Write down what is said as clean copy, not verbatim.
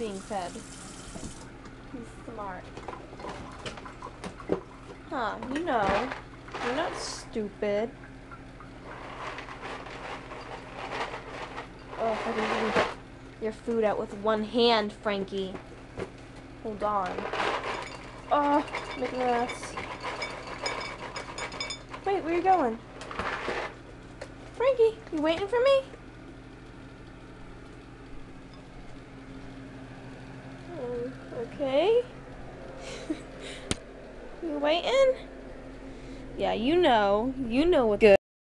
being fed. He's smart. Huh, you know. You're not stupid. Oh, I didn't even get your food out with one hand, Frankie. Hold on. Oh, making a mess. Wait, where are you going? Frankie, you waiting for me? Okay. You waiting? Yeah, you know what's good.